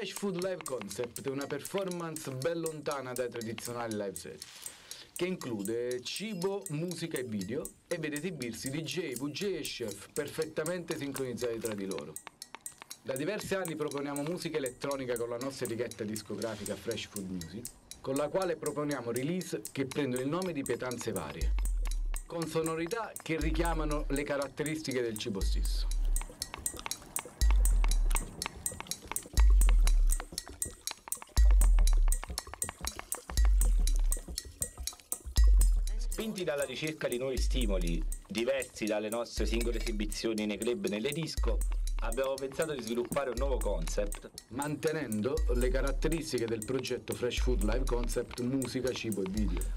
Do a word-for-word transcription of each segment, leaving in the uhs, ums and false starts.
FreshFood Live Concept è una performance ben lontana dai tradizionali live set, che include cibo, musica e video e vede esibirsi D J, V J e chef perfettamente sincronizzati tra di loro. Da diversi anni proponiamo musica elettronica con la nostra etichetta discografica FreshFood Music, con la quale proponiamo release che prendono il nome di pietanze varie, con sonorità che richiamano le caratteristiche del cibo stesso. Spinti dalla ricerca di nuovi stimoli, diversi dalle nostre singole esibizioni nei club e nelle disco, abbiamo pensato di sviluppare un nuovo concept, mantenendo le caratteristiche del progetto FreshFood Live Concept musica, cibo e video.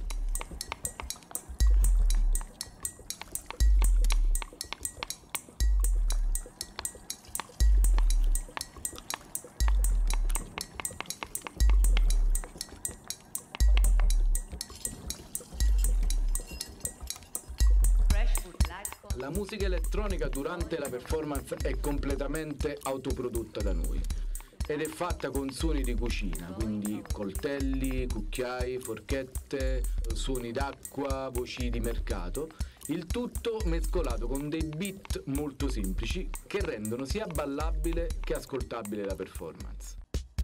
La musica elettronica durante la performance è completamente autoprodotta da noi ed è fatta con suoni di cucina, quindi coltelli, cucchiai, forchette, suoni d'acqua, voci di mercato, il tutto mescolato con dei beat molto semplici che rendono sia ballabile che ascoltabile la performance.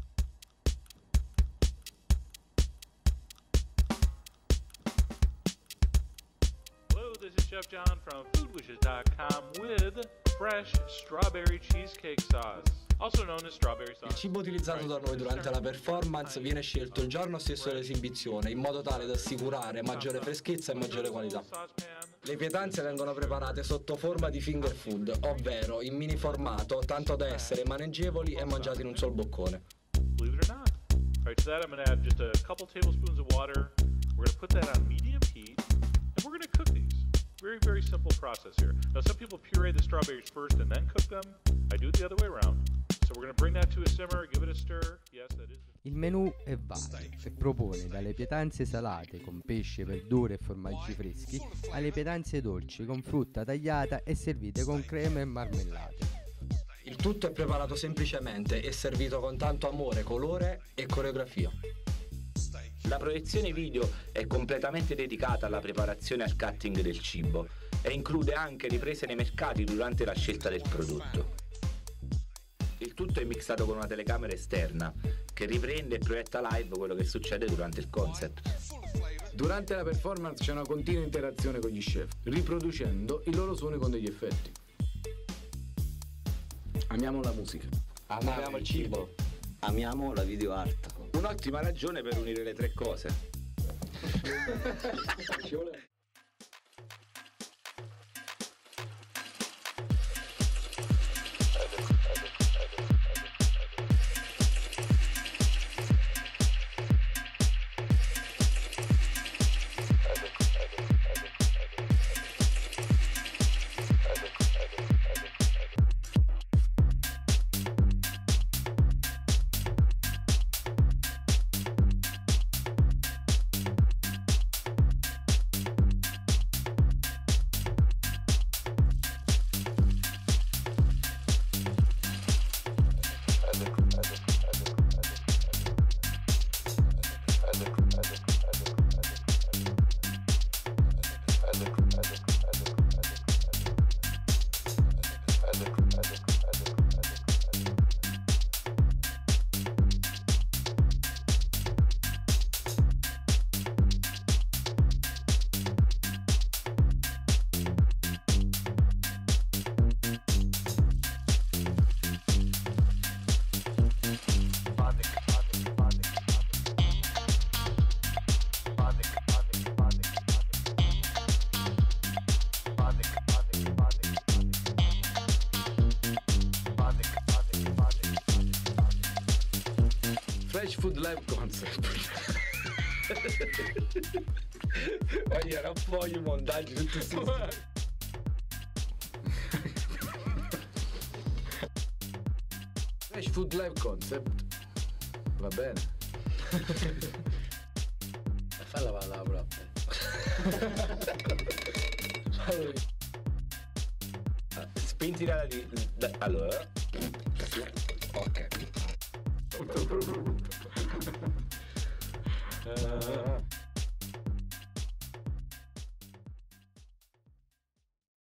This is Chef John from food wishes dot com with fresh strawberry cheesecake sauce, also known as strawberry sauce. Il cibo utilizzato da noi durante la performance viene scelto il giorno stesso dell'esibizione in modo tale da assicurare maggiore freschezza e maggiore qualità. Le pietanze vengono preparate sotto forma di finger food, ovvero in mini formato, tanto da essere maneggevoli e mangiati in un sol boccone. Believe it or not. All right, to that I'm going to add just a couple tablespoons of water. We're going to put that on medium heat and we're going to cook these. Very, very simple process here. Now, some people puree the strawberries first and then cook them. I do it the other way around. So we're going to bring that to a simmer, give it a stir. Yes, that is. Il menù è vario e propone dalle pietanze salate con pesce, verdure e formaggi freschi alle pietanze dolci con frutta tagliata e servite con creme e marmellate. Il tutto è preparato semplicemente e servito con tanto amore, colore e coreografia. La proiezione video è completamente dedicata alla preparazione e al cutting del cibo e include anche riprese nei mercati durante la scelta del prodotto. Il tutto è mixato con una telecamera esterna che riprende e proietta live quello che succede durante il concept. Durante la performance c'è una continua interazione con gli chef, riproducendo i loro suoni con degli effetti. Amiamo la musica. Amiamo il cibo. Amiamo la video art. Un'ottima ragione per unire le tre cose. FreshFood Live Concept. Voglio un po' i montaggi tutti questi. FreshFood Live Concept. Va bene. Falla la parola. Spinti dalla di... da- allora. Ok. Sottoprodotto. uh,